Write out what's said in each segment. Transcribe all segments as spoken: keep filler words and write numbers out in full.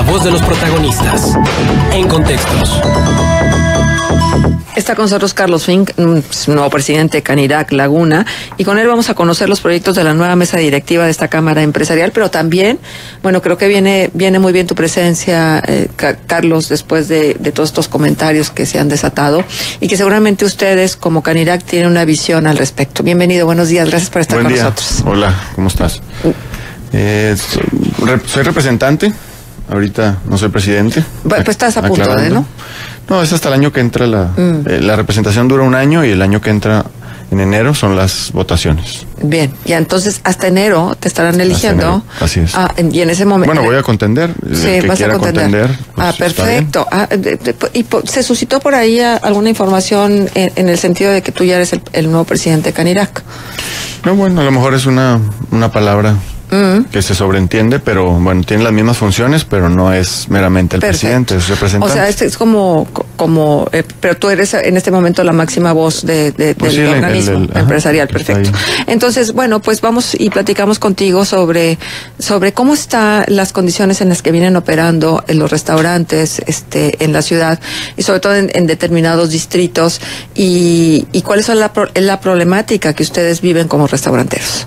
voz de los protagonistas. En Contextos. Está con nosotros Carlos Fink, nuevo presidente de Canirac Laguna, y con él vamos a conocer los proyectos de la nueva mesa directiva de esta Cámara Empresarial, pero también, bueno, creo que viene viene muy bien tu presencia, eh, Carlos, después de, de todos estos comentarios que se han desatado, y que seguramente ustedes, como Canirac, tienen una visión al respecto. Bienvenido, buenos días, gracias por estar Buen con día. nosotros. Hola, ¿cómo estás? Uh. Eh, soy, soy representante, ahorita no soy presidente. Pues, pues estás a punto aclarando. de, ¿no? No, es hasta el año que entra la, mm. eh, la representación dura un año y el año que entra en enero son las votaciones. Bien, y entonces hasta enero te estarán eligiendo. Así es. Ah, y en ese momento. Bueno, voy a contender. Sí, el que vas quiera a contender. contender pues, ah, perfecto. Ah, de, de, y po, se suscitó por ahí alguna información en, en el sentido de que tú ya eres el, el nuevo presidente de Canirac. No, bueno, a lo mejor es una, una palabra Mm. que se sobreentiende, pero bueno, tiene las mismas funciones, pero no es meramente el Perfecto. presidente, es representante. O sea, este es como, como eh, pero tú eres en este momento la máxima voz de, de, pues del sí, organismo el, el, empresarial, ajá, perfecto. Entonces, bueno, pues vamos y platicamos contigo sobre, sobre cómo están las condiciones en las que vienen operando en los restaurantes este, en la ciudad, y sobre todo en, en determinados distritos, y, y cuál es la, la problemática que ustedes viven como restauranteros.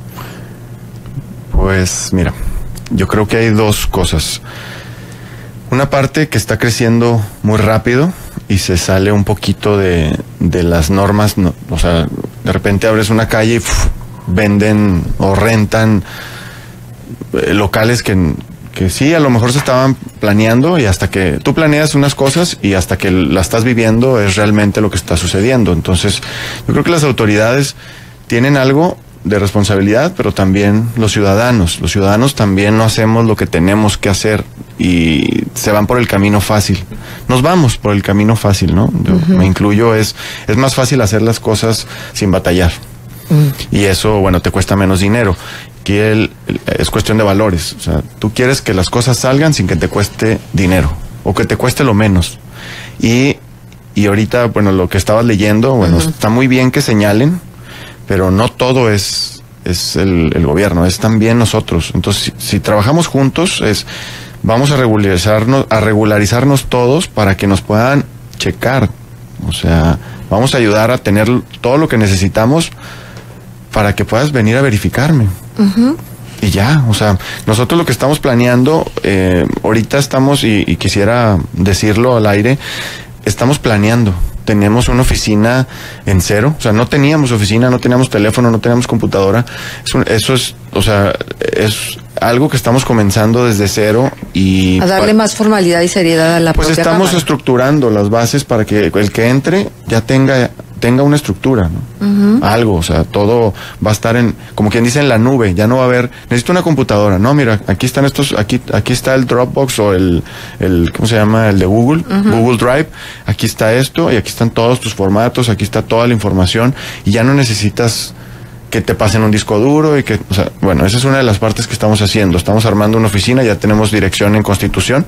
Pues mira, yo creo que hay dos cosas. Una parte que está creciendo muy rápido y se sale un poquito de, de las normas, no, o sea, de repente abres una calle y uf, venden o rentan eh, locales que, que sí, a lo mejor se estaban planeando, y hasta que tú planeas unas cosas y hasta que la estás viviendo es realmente lo que está sucediendo. Entonces, yo creo que las autoridades tienen algo de responsabilidad, pero también los ciudadanos. Los ciudadanos también no hacemos lo que tenemos que hacer y se van por el camino fácil. Nos vamos por el camino fácil, ¿no? Yo uh-huh. me incluyo, es, es más fácil hacer las cosas sin batallar. Uh-huh. Y eso, bueno, te cuesta menos dinero. Aquí el, el, es cuestión de valores. O sea, tú quieres que las cosas salgan sin que te cueste dinero, o que te cueste lo menos. Y, y ahorita, bueno, lo que estabas leyendo, bueno, uh-huh. está muy bien que señalen, pero no todo es, es el, el gobierno, es también nosotros. Entonces, si, si trabajamos juntos, es vamos a regularizarnos, a regularizarnos todos para que nos puedan checar. O sea, vamos a ayudar a tener todo lo que necesitamos para que puedas venir a verificarme. Uh-huh. Y ya, o sea, nosotros lo que estamos planeando, eh, ahorita estamos, y, y quisiera decirlo al aire, estamos planeando. Tenemos una oficina en cero, o sea, no teníamos oficina, no teníamos teléfono, no teníamos computadora. Es un, eso es, o sea, es algo que estamos comenzando desde cero y... A darle más formalidad y seriedad a la Pues propia estamos cámara. estructurando las bases para que el que entre ya tenga... tenga una estructura, ¿no? Uh-huh. Algo, o sea, todo va a estar en, como quien dice, en la nube. Ya no va a haber, necesito una computadora. No, mira, aquí están estos, aquí aquí está el Dropbox o el, el ¿cómo se llama? El de Google, uh-huh. Google Drive. Aquí está esto y aquí están todos tus formatos, aquí está toda la información y ya no necesitas que te pasen un disco duro y que, o sea, bueno, esa es una de las partes que estamos haciendo. Estamos armando una oficina, ya tenemos dirección en Constitución,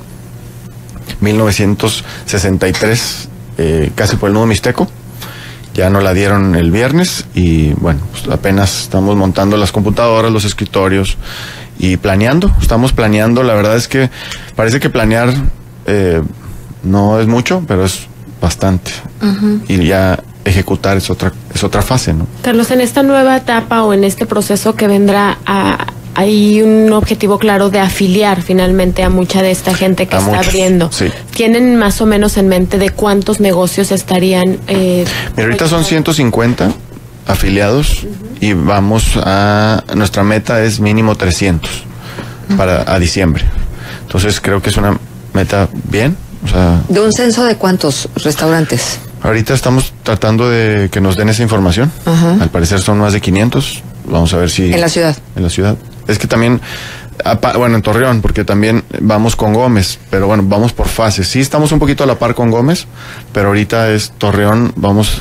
mil novecientos sesenta y tres, eh, casi por el Nudo Mixteco. Ya nos la dieron el viernes y bueno, pues apenas estamos montando las computadoras, los escritorios y planeando, estamos planeando. La verdad es que parece que planear eh, no es mucho, pero es bastante. Uh-huh. Y ya ejecutar es otra, es otra fase, ¿no? Carlos, en esta nueva etapa o en este proceso que vendrá, a, hay un objetivo claro de afiliar finalmente a mucha de esta gente que a está muchos, abriendo. Sí. ¿Tienen más o menos en mente de cuántos negocios estarían? Eh, Mira, ahorita son ciento cincuenta afiliados. Uh-huh. Y vamos a, nuestra meta es mínimo trescientos uh-huh. para a diciembre. Entonces creo que es una meta bien. O sea, ¿de un censo de cuántos restaurantes? Ahorita estamos tratando de que nos den esa información. Uh-huh. Al parecer son más de quinientos. Vamos a ver si... ¿En la ciudad? En la ciudad. Es que también, bueno, en Torreón, porque también vamos con Gómez, pero bueno, vamos por fases. Sí, estamos un poquito a la par con Gómez, pero ahorita es Torreón, vamos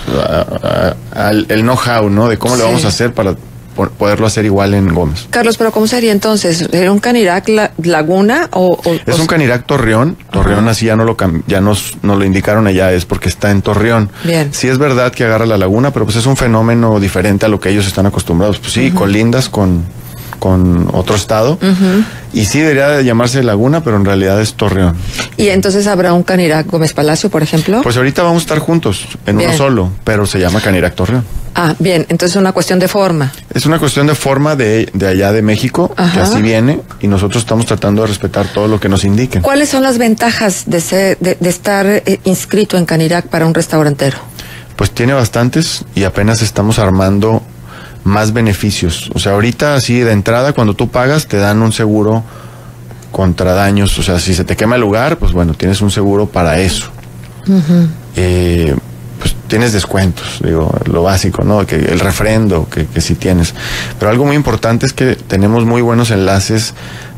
al el know-how, ¿no? De cómo sí. le vamos a hacer para poderlo hacer igual en Gómez. Carlos, pero ¿cómo sería entonces? ¿Era un Canirac la, Laguna o...? o es un Canirac Torreón. Torreón, uh-huh. así ya no lo ya nos, nos lo indicaron allá, es porque está en Torreón. Bien. Sí es verdad que agarra la laguna, pero pues es un fenómeno diferente a lo que ellos están acostumbrados. Pues sí, uh-huh. colindas con... con otro estado. Uh-huh. Y sí debería de llamarse Laguna, pero en realidad es Torreón. ¿Y entonces habrá un Canirac Gómez Palacio, por ejemplo? Pues ahorita vamos a estar juntos, en bien. Uno solo, pero se llama Canirac Torreón. Ah, bien, entonces es una cuestión de forma. Es una cuestión de forma de, de allá de México, ajá, que así viene, y nosotros estamos tratando de respetar todo lo que nos indiquen. ¿Cuáles son las ventajas de, ser, de, de estar eh, inscrito en Canirac para un restaurantero? Pues tiene bastantes y apenas estamos armando más beneficios. O sea, ahorita así de entrada, cuando tú pagas, te dan un seguro contra daños. O sea, si se te quema el lugar, pues bueno, tienes un seguro para eso. Uh-huh. Eh, pues tienes descuentos, digo, lo básico, ¿no? Que el refrendo, que, que sí tienes. Pero algo muy importante es que tenemos muy buenos enlaces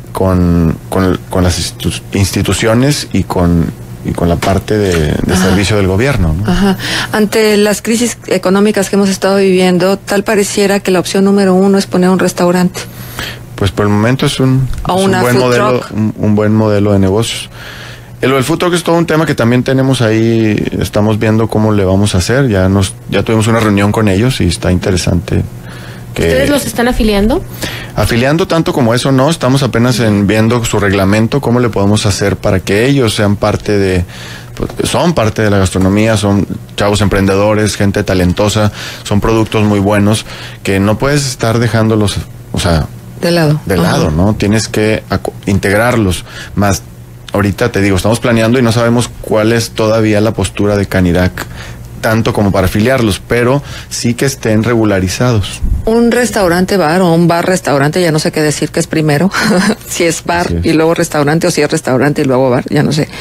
con, con, con las institu- instituciones y con y con la parte de, de servicio del gobierno, ¿no? Ajá. Ante las crisis económicas que hemos estado viviendo, tal pareciera que la opción número uno es poner un restaurante. Pues por el momento es un, o es una un buen food modelo, truck. Un, un buen modelo de negocios. El, el food truck es todo un tema que también tenemos ahí, estamos viendo cómo le vamos a hacer, ya nos, ya tuvimos una reunión con ellos y está interesante. Que, ¿ustedes los están afiliando? Afiliando tanto como eso no, estamos apenas en viendo su reglamento, cómo le podemos hacer para que ellos sean parte de, pues, son parte de la gastronomía, son chavos emprendedores, gente talentosa, son productos muy buenos que no puedes estar dejándolos, o sea, de lado, de lado, ¿no? Tienes que aco- integrarlos, más ahorita te digo, estamos planeando y no sabemos cuál es todavía la postura de Canirac, tanto como para afiliarlos, pero sí que estén regularizados. Un restaurante bar o un bar restaurante, ya no sé qué decir que es primero, si es bar es. y luego restaurante o si es restaurante y luego bar, ya no sé.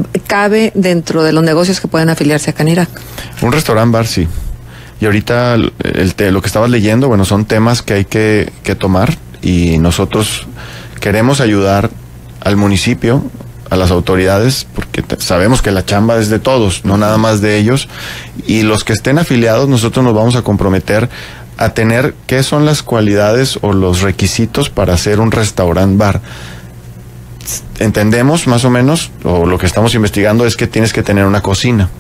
¿Cabe dentro de los negocios que pueden afiliarse a Canirac? Un restaurante bar sí. Y ahorita el, el, lo que estabas leyendo, bueno, son temas que hay que, que tomar y nosotros queremos ayudar al municipio, a las autoridades, porque t- sabemos que la chamba es de todos, no nada más de ellos, y los que estén afiliados nosotros nos vamos a comprometer a tener qué son las cualidades o los requisitos para hacer un restaurant bar. Entendemos más o menos, o lo que estamos investigando es que tienes que tener una cocina.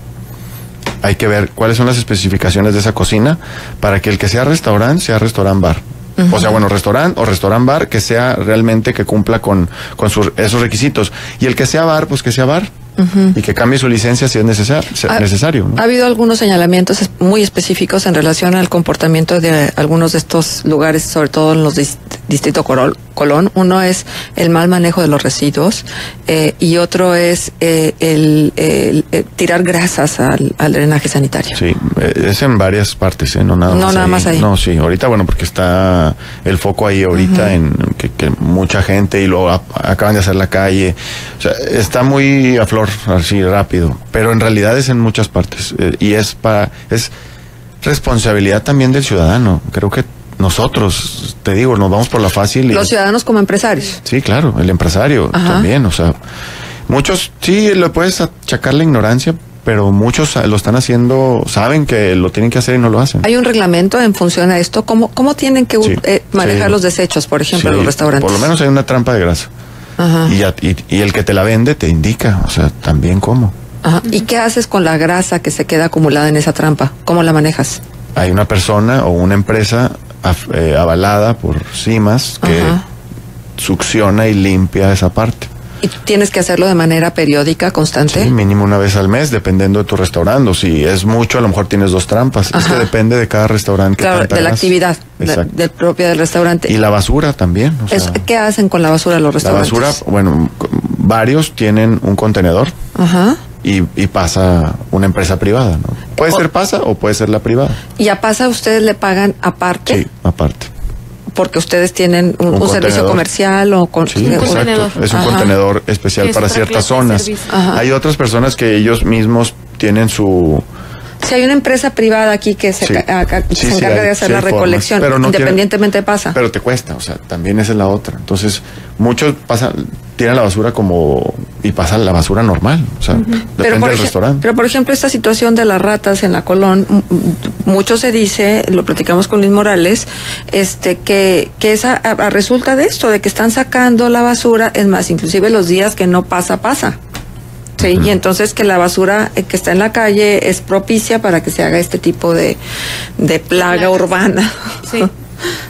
Hay que ver cuáles son las especificaciones de esa cocina para que el que sea restaurante sea restaurant bar. Uh-huh. O sea, bueno, restaurante o restaurant bar que sea realmente que cumpla con, con sus, esos requisitos. Y el que sea bar, pues que sea bar. Uh-huh. Y que cambie su licencia si es necesario. Ha, necesario ¿no? Ha habido algunos señalamientos muy específicos en relación al comportamiento de algunos de estos lugares, sobre todo en los dist- Distrito Colón. Uno es el mal manejo de los residuos eh, y otro es eh, el, el, el tirar grasas al, al drenaje sanitario. Sí, es en varias partes, ¿eh? No nada no más nada ahí. más ahí. No, sí, ahorita bueno, porque está el foco ahí ahorita uh-huh. en que, que mucha gente y luego a, acaban de hacer la calle. O sea, está muy a flor, así rápido, pero en realidad es en muchas partes eh, y es para es responsabilidad también del ciudadano. Creo que nosotros, te digo, nos vamos por la fácil. Y, los ciudadanos como empresarios. Sí, claro, el empresario Ajá. también, o sea, muchos sí le puedes achacar la ignorancia, pero muchos lo están haciendo, saben que lo tienen que hacer y no lo hacen. ¿Hay un reglamento en función a esto? ¿Cómo, cómo tienen que sí, eh, manejar sí. los desechos, por ejemplo, sí, en los restaurantes? Por lo menos hay una trampa de grasa. Ajá. Y, y, y el que te la vende te indica, o sea, también cómo. Ajá. ¿Y qué haces con la grasa que se queda acumulada en esa trampa? ¿Cómo la manejas? Hay una persona o una empresa eh, avalada por CIMAS que Ajá. succiona y limpia esa parte. ¿Y tienes que hacerlo de manera periódica, constante? Sí, mínimo una vez al mes, dependiendo de tu restaurante. Si es mucho, a lo mejor tienes dos trampas. Ajá. Es que depende de cada restaurante. Claro, de la actividad de, del propio del restaurante. Y la basura también. O sea, es, ¿qué hacen con la basura los restaurantes? La basura, bueno, varios tienen un contenedor. Ajá. Y, y pasa una empresa privada, ¿no? Puede o, ser pasa o puede ser la privada. ¿Y a pasa ustedes le pagan aparte? Sí, aparte. Porque ustedes tienen un, un, un servicio comercial o con sí, un exacto. contenedor. Es un Ajá. contenedor especial para ciertas zonas. Hay otras personas que ellos mismos tienen su... Si hay una empresa privada aquí que se, sí. a, a, sí, se sí, encarga hay, de hacer sí la recolección, no independientemente tiene, pasa. Pero te cuesta, o sea, también esa es la otra. Entonces, muchos pasan, tiran la basura como, y pasan la basura normal, o sea, uh-huh. depende pero del restaurante. Pero por ejemplo, esta situación de las ratas en la Colón, mucho se dice, lo platicamos con Luis Morales, este, que, que esa a, a resulta de esto, de que están sacando la basura, es más, inclusive los días que no pasa, pasa. Sí, uh-huh. y entonces que la basura que está en la calle es propicia para que se haga este tipo de, de plaga Plagas. urbana. Sí.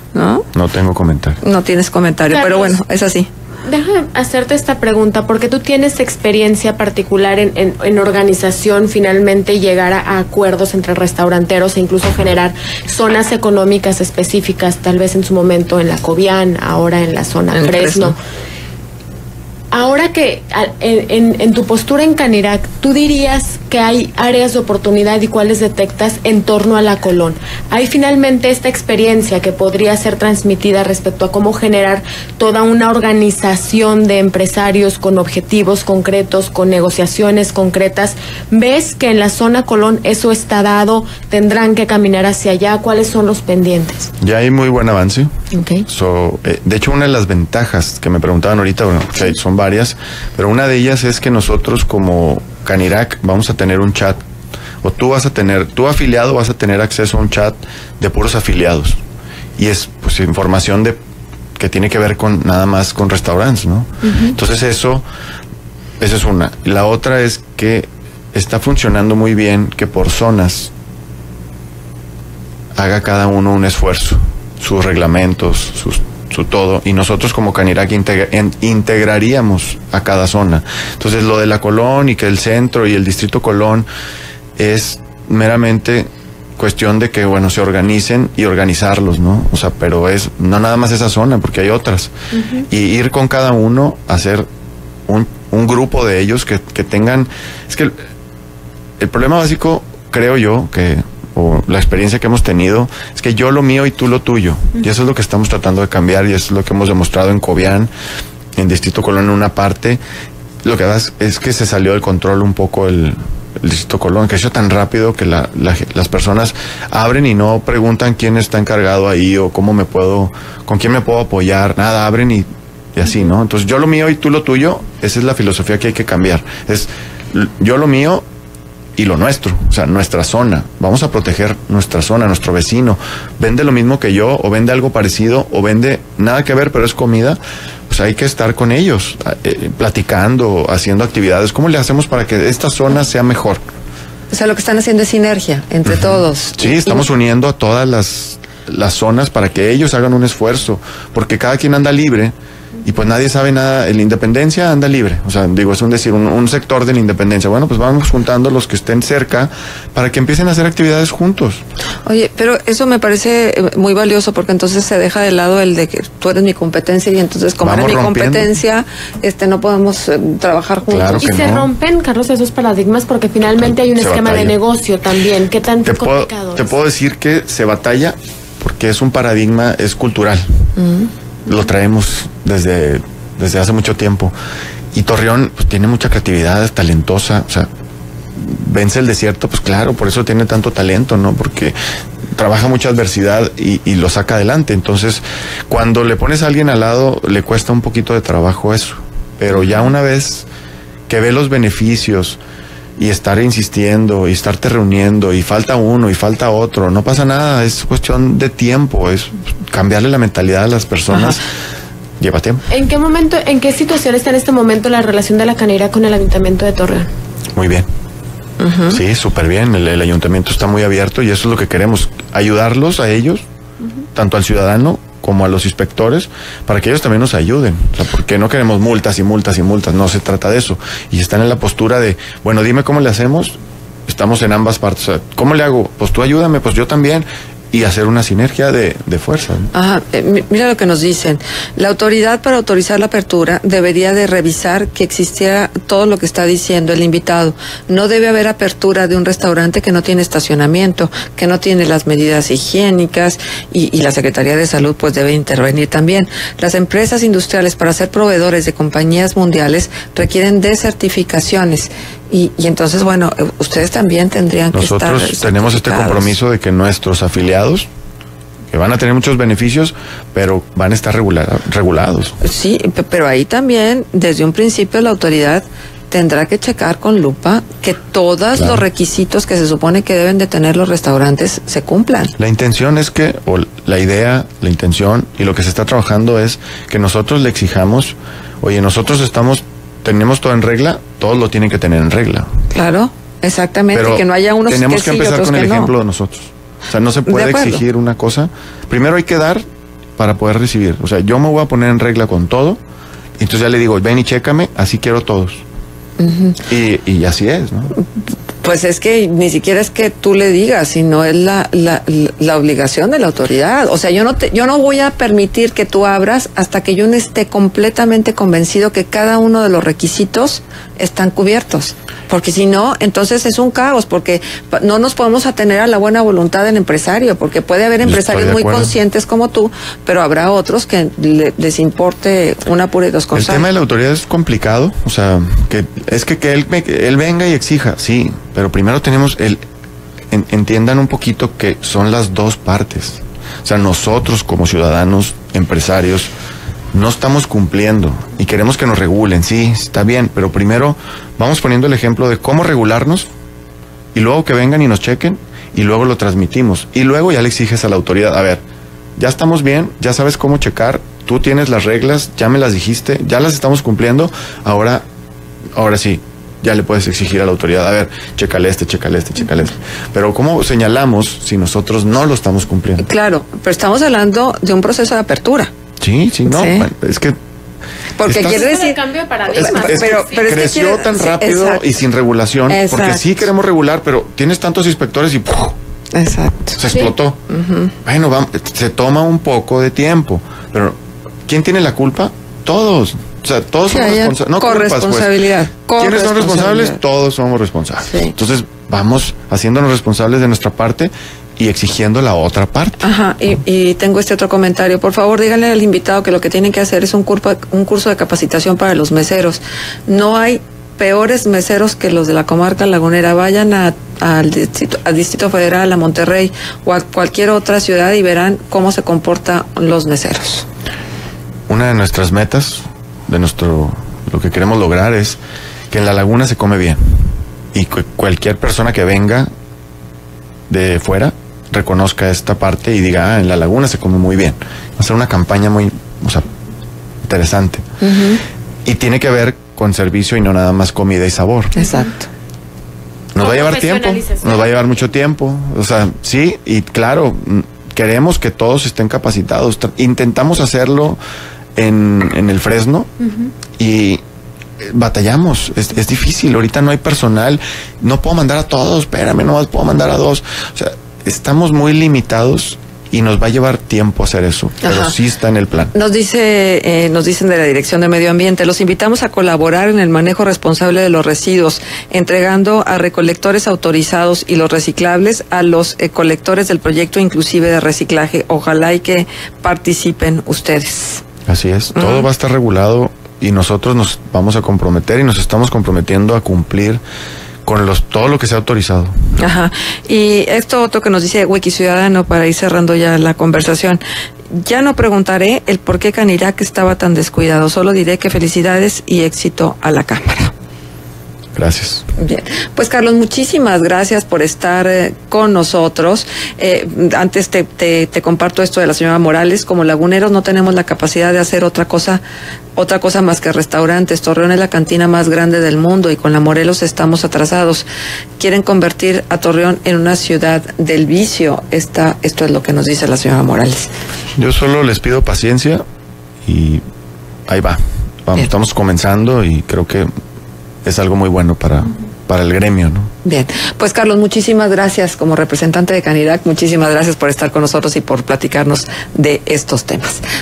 ¿no? No tengo comentario. No tienes comentario, Carlos, pero bueno, es así. Déjame hacerte esta pregunta, porque tú tienes experiencia particular en, en, en organización, finalmente llegar a, a acuerdos entre restauranteros e incluso generar zonas económicas específicas, tal vez en su momento en la Cobian, ahora en la zona en Fresno. Fresno. Ahora que en, en, en tu postura en Canirac, ¿tú dirías que hay áreas de oportunidad y cuáles detectas en torno a la Colón? ¿Hay finalmente esta experiencia que podría ser transmitida respecto a cómo generar toda una organización de empresarios con objetivos concretos, con negociaciones concretas? ¿Ves que en la zona Colón eso está dado? ¿Tendrán que caminar hacia allá? ¿Cuáles son los pendientes? Ya hay muy buen avance. Okay. So, eh, de hecho, una de las ventajas que me preguntaban ahorita, bueno, que son varias, pero una de ellas es que nosotros como Canirac vamos a tener un chat, o tú vas a tener, tú afiliado vas a tener acceso a un chat de puros afiliados, y es pues información de que tiene que ver con nada más con restaurantes, ¿no? Uh-huh. Entonces eso, esa es una. Y la otra es que está funcionando muy bien que por zonas haga cada uno un esfuerzo, sus reglamentos, sus su todo, y nosotros como Canirac integra, en, integraríamos a cada zona. Entonces lo de la Colón y que el centro y el distrito Colón es meramente cuestión de que, bueno, se organicen y organizarlos, ¿no? O sea, pero es no nada más esa zona, porque hay otras. Uh-huh. Y ir con cada uno a hacer un, un grupo de ellos que, que tengan... Es que el, el problema básico, creo yo, que... o la experiencia que hemos tenido, es que yo lo mío y tú lo tuyo. Uh-huh. Y eso es lo que estamos tratando de cambiar, y eso es lo que hemos demostrado en Cobian, en Distrito Colón en una parte. Lo que pasa es que se salió del control un poco el, el Distrito Colón, creció tan rápido que la, la, las personas abren y no preguntan quién está encargado ahí o cómo me puedo, con quién me puedo apoyar, nada, abren y, y así, ¿no? Entonces yo lo mío y tú lo tuyo, esa es la filosofía que hay que cambiar. Es yo lo mío y lo nuestro, o sea, nuestra zona. Vamos a proteger nuestra zona, nuestro vecino. Vende lo mismo que yo, o vende algo parecido, o vende nada que ver, pero es comida. Pues hay que estar con ellos, eh, platicando, haciendo actividades. ¿Cómo le hacemos para que esta zona sea mejor? O sea, lo que están haciendo es sinergia entre uh-huh. todos. Sí, estamos y... uniendo a todas las, las zonas para que ellos hagan un esfuerzo, porque cada quien anda libre. Y pues nadie sabe nada, en la Independencia anda libre, o sea, digo, es un decir, un, un sector de la Independencia. Bueno, pues vamos juntando los que estén cerca para que empiecen a hacer actividades juntos. Oye, pero eso me parece muy valioso, porque entonces se deja de lado el de que tú eres mi competencia, y entonces como vamos eres mi rompiendo. competencia, este no podemos eh, trabajar juntos. Claro y se no. rompen, Carlos, esos paradigmas, porque finalmente hay un se esquema batalla. de negocio también. ¿Qué tan te complicado puedo, Te puedo decir que se batalla porque es un paradigma, es cultural. Uh-huh. Lo traemos desde... desde hace mucho tiempo, y Torreón pues tiene mucha creatividad, es talentosa, o sea, vence el desierto, pues claro, por eso tiene tanto talento, ¿no? Porque trabaja mucha adversidad y, y lo saca adelante. Entonces, cuando le pones a alguien al lado, le cuesta un poquito de trabajo eso, pero ya una vez que ve los beneficios y estar insistiendo y estarte reuniendo y falta uno y falta otro, no pasa nada, es cuestión de tiempo, es cambiarle la mentalidad a las personas. Ajá. Lleva tiempo. ¿En qué momento, en qué situación está en este momento la relación de la Canirac con el Ayuntamiento de Torreón? Muy bien. Uh-huh. Sí, súper bien. El, el Ayuntamiento está muy abierto, y eso es lo que queremos, ayudarlos a ellos, uh-huh. tanto al ciudadano como a los inspectores, para que ellos también nos ayuden. O sea, porque no queremos multas y multas y multas, no se trata de eso. Y están en la postura de, bueno, dime cómo le hacemos, estamos en ambas partes. O sea, ¿cómo le hago? Pues tú ayúdame, pues yo también. Y hacer una sinergia de, de fuerza, ¿no? Ajá, eh, mira lo que nos dicen. La autoridad para autorizar la apertura debería de revisar que existiera todo lo que está diciendo el invitado. No debe haber apertura de un restaurante que no tiene estacionamiento, que no tiene las medidas higiénicas, y, y la Secretaría de Salud pues debe intervenir también. Las empresas industriales, para ser proveedores de compañías mundiales, requieren de certificaciones. Y, y entonces, bueno, ustedes también tendrían que estar Nosotros tenemos este compromiso de que nuestros afiliados, que van a tener muchos beneficios, pero van a estar regular, regulados. Sí, pero ahí también, desde un principio, la autoridad tendrá que checar con lupa que todos claro. los requisitos que se supone que deben de tener los restaurantes se cumplan. La intención es que, o la idea, la intención y lo que se está trabajando es que nosotros le exijamos, oye, nosotros estamos... tenemos todo en regla, todos lo tienen que tener en regla. Claro, exactamente, pero que no haya unos tenemos que, que empezar sí, con el no. ejemplo de nosotros. O sea, no se puede exigir una cosa. Primero hay que dar para poder recibir. O sea, yo me voy a poner en regla con todo, y entonces ya le digo, ven y chécame, así quiero todos. Uh-huh. y, y así es, ¿no? Pues es que ni siquiera es que tú le digas, sino es la, la, la obligación de la autoridad. O sea, yo no te, yo no voy a permitir que tú abras hasta que yo no esté completamente convencido que cada uno de los requisitos están cubiertos. Porque si no, entonces es un caos, porque no nos podemos atener a la buena voluntad del empresario, porque puede haber empresarios muy conscientes como tú, pero habrá otros que le, les importe una pura y dos cosas. El tema de la autoridad es complicado, o sea, que es que, que él, que él venga y exija, sí, pero primero tenemos el, en, entiendan un poquito que son las dos partes. O sea, nosotros como ciudadanos, empresarios, no estamos cumpliendo y queremos que nos regulen, sí, está bien, pero primero vamos poniendo el ejemplo de cómo regularnos y luego que vengan y nos chequen y luego lo transmitimos y luego ya le exiges a la autoridad, a ver, ya estamos bien, ya sabes cómo checar, tú tienes las reglas, ya me las dijiste, ya las estamos cumpliendo, ahora, ahora sí, ya le puedes exigir a la autoridad, a ver, chécale este, chécale este, chécale este. Pero ¿cómo señalamos si nosotros no lo estamos cumpliendo? Claro, pero estamos hablando de un proceso de apertura. Sí, sí, no, sí. Bueno, es que porque estás, quiere decir cambio de paradigma. Es, es pero, que pero creció es que quiere, tan rápido sí, y sin regulación, exacto. Porque sí queremos regular, pero tienes tantos inspectores y ¡puf! Exacto. Se explotó. Sí. Uh-huh. Bueno, vamos, se toma un poco de tiempo, pero ¿quién tiene la culpa? Todos. O sea, todos somos responsables. No corresponsabilidad. Pues. ¿Quiénes son responsables? Todos somos responsables. Sí. Entonces, vamos haciéndonos responsables de nuestra parte y exigiendo la otra parte. Ajá, y, y tengo este otro comentario. Por favor, díganle al invitado que lo que tienen que hacer es un curso, un curso de capacitación para los meseros. No hay peores meseros que los de la comarca lagunera. Vayan a, a, al, distrito, al Distrito Federal, a Monterrey o a cualquier otra ciudad y verán cómo se comportan los meseros. Una de nuestras metas, de nuestro, lo que queremos lograr es que en la laguna se come bien. Y cu- cualquier persona que venga de fuera reconozca esta parte y diga, ah, en la laguna se come muy bien. Va a ser una campaña muy, o sea, interesante. Uh-huh. Y tiene que ver con servicio y no nada más comida y sabor. Exacto. Nos va a llevar tiempo, nos va a llevar mucho tiempo. O sea, sí, y claro, queremos que todos estén capacitados. Intentamos hacerlo en, en el Fresno uh-huh. y batallamos, es, es difícil, ahorita no hay personal, no puedo mandar a todos, espérame, no puedo mandar a dos, o sea, estamos muy limitados y nos va a llevar tiempo hacer eso, pero Ajá. sí está en el plan. Nos dice, eh, nos dicen de la Dirección de Medio Ambiente, los invitamos a colaborar en el manejo responsable de los residuos, entregando a recolectores autorizados y los reciclables a los eh, colectores del proyecto inclusive de reciclaje. Ojalá y que participen ustedes. Así es, uh-huh. todo va a estar regulado y nosotros nos vamos a comprometer y nos estamos comprometiendo a cumplir con los todo lo que sea autorizado. Ajá. Y esto otro que nos dice Wiki Ciudadano para ir cerrando ya la conversación. Ya no preguntaré el por qué Canirac estaba tan descuidado, solo diré que felicidades y éxito a la Cámara. Gracias. Bien, pues Carlos, muchísimas gracias por estar eh, con nosotros. Eh, antes te, te, te comparto esto de la señora Morales. Como laguneros no tenemos la capacidad de hacer otra cosa, otra cosa más que restaurantes. Torreón es la cantina más grande del mundo y con la Morelos estamos atrasados. Quieren convertir a Torreón en una ciudad del vicio. Esta, esto es lo que nos dice la señora Morales. Yo solo les pido paciencia y ahí va. Vamos, estamos comenzando y creo que es algo muy bueno para, para el gremio, ¿no? Bien, pues Carlos, muchísimas gracias como representante de Canirac, muchísimas gracias por estar con nosotros y por platicarnos de estos temas.